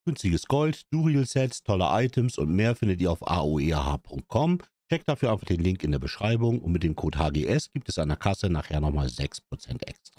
Günstiges Gold, Duriel-Sets, tolle Items und mehr findet ihr auf aoeh.com. Checkt dafür einfach den Link in der Beschreibung und mit dem Code HGS gibt es an der Kasse nachher nochmal 6% extra.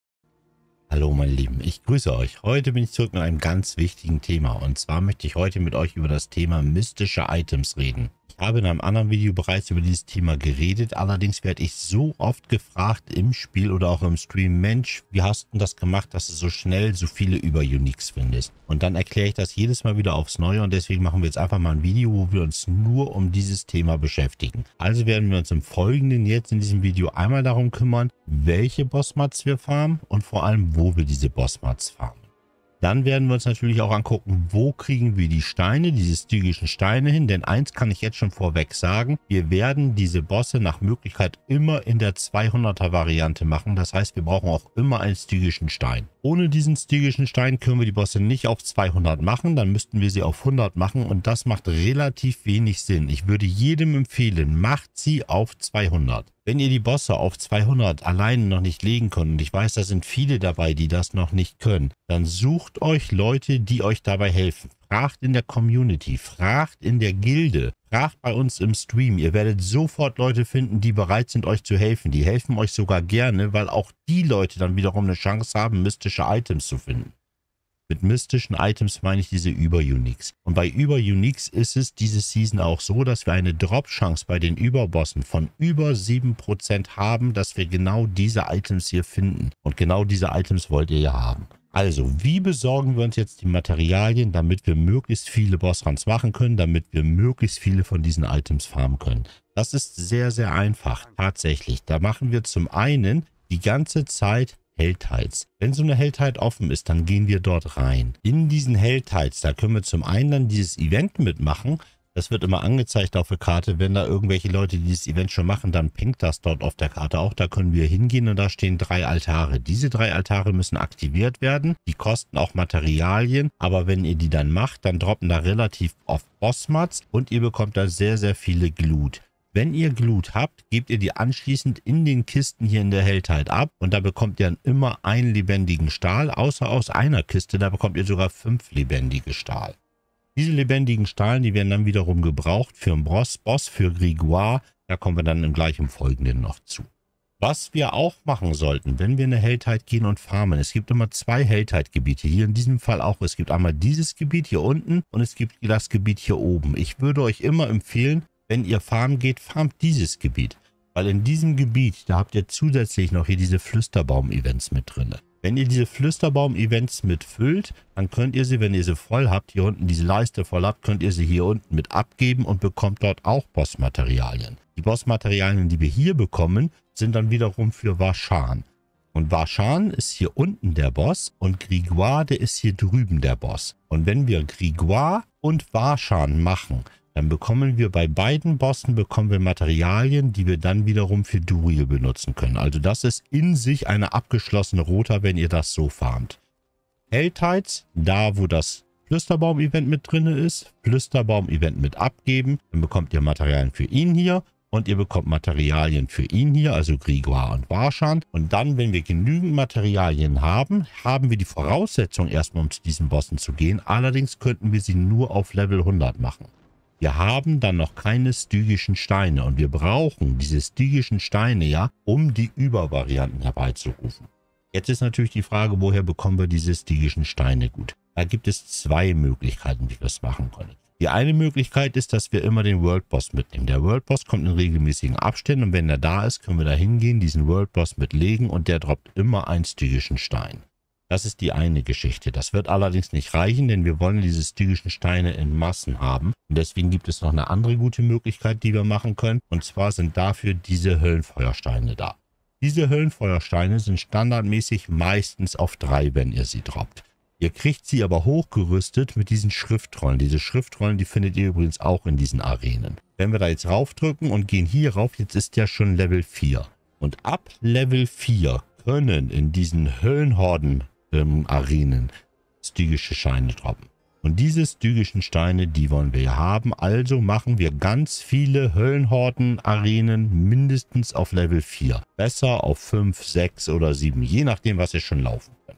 Hallo meine Lieben, ich grüße euch. Heute bin ich zurück mit einem ganz wichtigen Thema und zwar möchte ich heute mit euch über das Thema mystische Items reden. Ich habe in einem anderen Video bereits über dieses Thema geredet, allerdings werde ich so oft gefragt im Spiel oder auch im Stream, Mensch, wie hast du das gemacht, dass du so schnell so viele Über-Uniques findest? Und dann erkläre ich das jedes Mal wieder aufs Neue und deswegen machen wir jetzt einfach mal ein Video, wo wir uns nur um dieses Thema beschäftigen. Also werden wir uns im Folgenden jetzt in diesem Video einmal darum kümmern, welche Bossmats wir farmen und vor allem, wo wir diese Bossmats farmen. Dann werden wir uns natürlich auch angucken, wo kriegen wir die Steine, diese stygischen Steine hin. Denn eins kann ich jetzt schon vorweg sagen, wir werden diese Bosse nach Möglichkeit immer in der 200er Variante machen. Das heißt, wir brauchen auch immer einen stygischen Stein. Ohne diesen stygischen Stein können wir die Bosse nicht auf 200 machen, dann müssten wir sie auf 100 machen und das macht relativ wenig Sinn. Ich würde jedem empfehlen, macht sie auf 200. Wenn ihr die Bosse auf 200 alleine noch nicht legen könnt, und ich weiß, da sind viele dabei, die das noch nicht können, dann sucht euch Leute, die euch dabei helfen. Fragt in der Community, fragt in der Gilde, fragt bei uns im Stream. Ihr werdet sofort Leute finden, die bereit sind, euch zu helfen. Die helfen euch sogar gerne, weil auch die Leute dann wiederum eine Chance haben, mystische Items zu finden. Mit mystischen Items meine ich diese Über-Uniques. Und bei Über-Uniques ist es diese Season auch so, dass wir eine Drop-Chance bei den Überbossen von über 7% haben, dass wir genau diese Items hier finden. Und genau diese Items wollt ihr ja haben. Also, wie besorgen wir uns jetzt die Materialien, damit wir möglichst viele Bossruns machen können, damit wir möglichst viele von diesen Items farmen können? Das ist sehr, sehr einfach, tatsächlich. Da machen wir zum einen die ganze Zeit Helltides. Wenn so eine Helltide offen ist, dann gehen wir dort rein. In diesen Helltides, da können wir zum einen dann dieses Event mitmachen. Das wird immer angezeigt auf der Karte. Wenn da irgendwelche Leute dieses Event schon machen, dann pinkt das dort auf der Karte auch. Da können wir hingehen und da stehen 3 Altare. Diese 3 Altare müssen aktiviert werden. Die kosten auch Materialien. Aber wenn ihr die dann macht, dann droppen da relativ oft Bossmats und ihr bekommt da sehr, sehr viele Glut. Wenn ihr Glut habt, gebt ihr die anschließend in den Kisten hier in der Helltide ab. Und da bekommt ihr dann immer einen lebendigen Stahl. Außer aus einer Kiste, da bekommt ihr sogar 5 lebendige Stahl. Diese lebendigen Stahlen, die werden dann wiederum gebraucht für einen Boss, für Grégoire. Da kommen wir dann gleich im Folgenden noch zu. Was wir auch machen sollten, wenn wir eine Helltide gehen und farmen. Es gibt immer 2 Helltide-Gebiete. Hier in diesem Fall auch. Es gibt einmal dieses Gebiet hier unten und es gibt das Gebiet hier oben. Ich würde euch immer empfehlen, wenn ihr farmen geht, farmt dieses Gebiet. Weil in diesem Gebiet, da habt ihr zusätzlich noch hier diese Flüsterbaum-Events mit drin. Wenn ihr diese Flüsterbaum-Events mitfüllt, dann könnt ihr sie, wenn ihr sie voll habt, hier unten diese Leiste voll habt, könnt ihr sie hier unten mit abgeben und bekommt dort auch Bossmaterialien. Die Bossmaterialien, die wir hier bekommen, sind dann wiederum für Varchan. Und Varchan ist hier unten der Boss und Grégoire, der ist hier drüben der Boss. Und wenn wir Grégoire und Varchan machen, dann bekommen wir bei beiden Bossen Materialien, die wir dann wiederum für Duriel benutzen können. Also das ist in sich eine abgeschlossene Rota, wenn ihr das so farmt. Helltides, da wo das Flüsterbaum-Event mit drin ist, Flüsterbaum-Event mit abgeben, dann bekommt ihr Materialien für ihn hier und ihr bekommt Materialien für ihn hier, also Grégoire und Varchan. Und dann, wenn wir genügend Materialien haben, haben wir die Voraussetzung erstmal, um zu diesen Bossen zu gehen. Allerdings könnten wir sie nur auf Level 100 machen. Wir haben dann noch keine stygischen Steine und wir brauchen diese stygischen Steine ja, um die Übervarianten herbeizurufen. Jetzt ist natürlich die Frage, woher bekommen wir diese stygischen Steine gut? Da gibt es 2 Möglichkeiten, wie wir es machen können. Die eine Möglichkeit ist, dass wir immer den World Boss mitnehmen. Der World Boss kommt in regelmäßigen Abständen und wenn er da ist, können wir da hingehen, diesen World Boss mitlegen und der droppt immer einen stygischen Stein. Das ist die eine Geschichte. Das wird allerdings nicht reichen, denn wir wollen diese stygischen Steine in Massen haben. Und deswegen gibt es noch eine andere gute Möglichkeit, die wir machen können. Und zwar sind dafür diese Höllenfeuersteine da. Diese Höllenfeuersteine sind standardmäßig meistens auf 3, wenn ihr sie droppt. Ihr kriegt sie aber hochgerüstet mit diesen Schriftrollen. Diese Schriftrollen, die findet ihr übrigens auch in diesen Arenen. Wenn wir da jetzt raufdrücken und gehen hier rauf, jetzt ist ja schon Level 4. Und ab Level 4 können in diesen Höllenhorden Arenen stygische Steine droppen. Und diese stygischen Steine, die wollen wir ja haben. Also machen wir ganz viele Höllenhorden-Arenen mindestens auf Level 4. Besser auf 5, 6 oder 7, je nachdem, was ihr schon laufen könnt.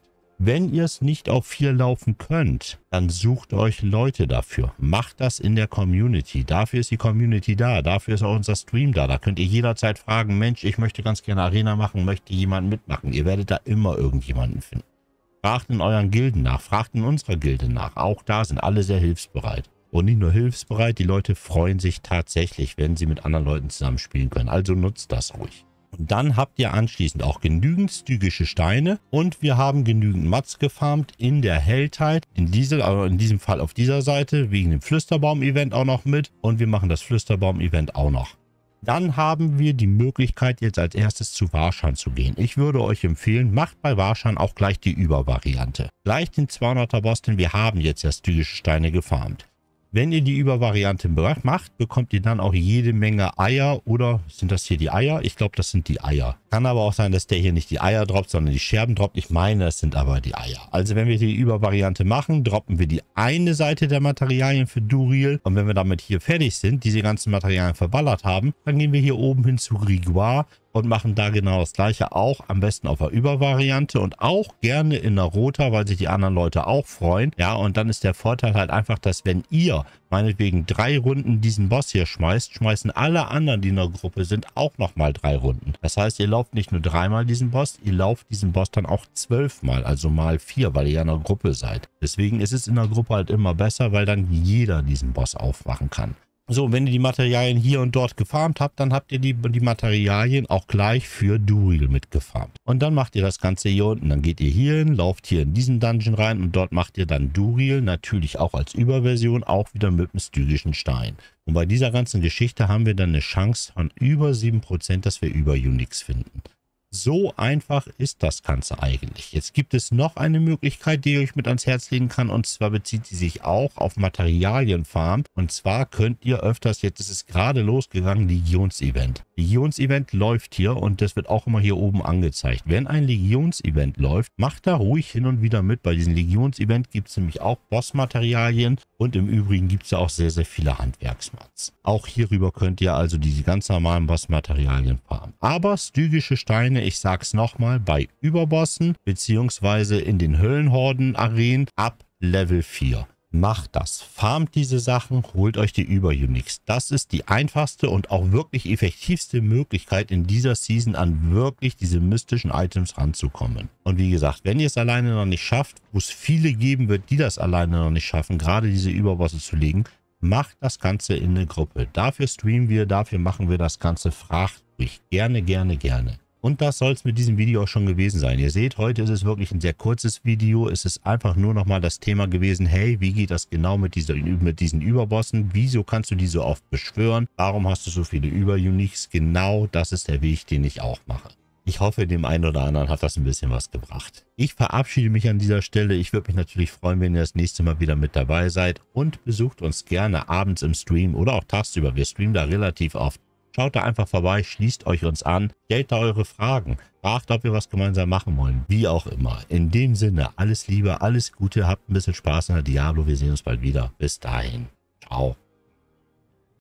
Wenn ihr es nicht auf 4 laufen könnt, dann sucht euch Leute dafür. Macht das in der Community. Dafür ist die Community da. Dafür ist auch unser Stream da. Da könnt ihr jederzeit fragen, Mensch, ich möchte ganz gerne Arena machen, möchte jemand mitmachen. Ihr werdet da immer irgendjemanden finden. Fragt in euren Gilden nach, fragt in unserer Gilde nach. Auch da sind alle sehr hilfsbereit. Und nicht nur hilfsbereit, die Leute freuen sich tatsächlich, wenn sie mit anderen Leuten zusammenspielen können. Also nutzt das ruhig. Und dann habt ihr anschließend auch genügend stygische Steine und wir haben genügend Mats gefarmt in der Helltide, in diesem Fall auf dieser Seite, wegen dem Flüsterbaum-Event auch noch mit und wir machen das Flüsterbaum-Event auch noch. Dann haben wir die Möglichkeit, jetzt als erstes zu Warschan zu gehen. Ich würde euch empfehlen, macht bei Warschan auch gleich die Übervariante. Gleich den 200er Boss, denn wir haben jetzt ja stygische Steine gefarmt. Wenn ihr die Übervariante macht, bekommt ihr dann auch jede Menge Eier. Oder sind das hier die Eier? Ich glaube, das sind die Eier. Kann aber auch sein, dass der hier nicht die Eier droppt, sondern die Scherben droppt. Ich meine, das sind aber die Eier. Also wenn wir die Übervariante machen, droppen wir die eine Seite der Materialien für Duriel. Und wenn wir damit hier fertig sind, diese ganzen Materialien verballert haben, dann gehen wir hier oben hin zu Riguar und machen da genau das gleiche, auch am besten auf der Übervariante und auch gerne in der Rota, weil sich die anderen Leute auch freuen. Ja, und dann ist der Vorteil halt einfach, dass wenn ihr meinetwegen 3 Runden diesen Boss hier schmeißt, schmeißen alle anderen, die in der Gruppe sind, auch nochmal 3 Runden. Das heißt, ihr lauft nicht nur 3-mal diesen Boss, ihr lauft diesen Boss dann auch 12-mal, also mal 4, weil ihr ja in der Gruppe seid. Deswegen ist es in der Gruppe halt immer besser, weil dann jeder diesen Boss aufmachen kann. So, wenn ihr die Materialien hier und dort gefarmt habt, dann habt ihr die Materialien auch gleich für Duriel mitgefarmt. Und dann macht ihr das Ganze hier unten. Dann geht ihr hier hin, lauft hier in diesen Dungeon rein und dort macht ihr dann Duriel, natürlich auch als Überversion, auch wieder mit dem stygischen Stein. Und bei dieser ganzen Geschichte haben wir dann eine Chance von über 7%, dass wir über Unix finden. So einfach ist das Ganze eigentlich. Jetzt gibt es noch eine Möglichkeit, die ich euch mit ans Herz legen kann. Und zwar bezieht sie sich auch auf Materialienfarm. Und zwar könnt ihr öfters, jetzt ist es gerade losgegangen, Legions-Event. Legions-Event läuft hier und das wird auch immer hier oben angezeigt. Wenn ein Legions-Event läuft, macht da ruhig hin und wieder mit. Bei diesem Legions-Event gibt es nämlich auch Bossmaterialien und im Übrigen gibt es ja auch sehr, sehr viele Handwerksmats. Auch hierüber könnt ihr also diese ganz normalen Bossmaterialien farmen. Aber stygische Steine, ich sag's nochmal, bei Überbossen beziehungsweise in den Höllenhorden-Arenen ab Level 4. Macht das. Farmt diese Sachen, holt euch die Über-Unix. Das ist die einfachste und auch wirklich effektivste Möglichkeit in dieser Season an wirklich diese mystischen Items ranzukommen. Und wie gesagt, wenn ihr es alleine noch nicht schafft, wo es viele geben wird, die das alleine noch nicht schaffen, gerade diese Überbosse zu legen, macht das Ganze in eine Gruppe. Dafür streamen wir, dafür machen wir das Ganze. Fragt mich. Gerne, gerne, gerne. Und das soll es mit diesem Video auch schon gewesen sein. Ihr seht, heute ist es wirklich ein sehr kurzes Video. Es ist einfach nur nochmal das Thema gewesen, hey, wie geht das genau mit diesen Überbossen? Wieso kannst du die so oft beschwören? Warum hast du so viele Über-Unix? Genau das ist der Weg, den ich auch mache. Ich hoffe, dem einen oder anderen hat das ein bisschen was gebracht. Ich verabschiede mich an dieser Stelle. Ich würde mich natürlich freuen, wenn ihr das nächste Mal wieder mit dabei seid. Und besucht uns gerne abends im Stream oder auch tagsüber. Wir streamen da relativ oft. Schaut da einfach vorbei, schließt euch uns an, stellt da eure Fragen, fragt, ob wir was gemeinsam machen wollen, wie auch immer. In dem Sinne, alles Liebe, alles Gute, habt ein bisschen Spaß in der Diablo, wir sehen uns bald wieder. Bis dahin, ciao.